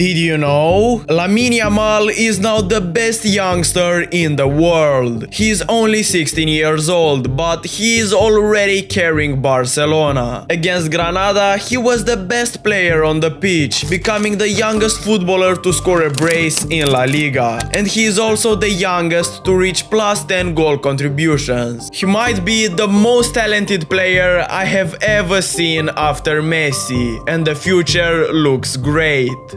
Did you know? Lamine Yamal is now the best youngster in the world. He's only 16 years old, but he is already carrying Barcelona. Against Granada, he was the best player on the pitch, becoming the youngest footballer to score a brace in La Liga. And he is also the youngest to reach plus 10 goal contributions. He might be the most talented player I have ever seen after Messi, and the future looks great.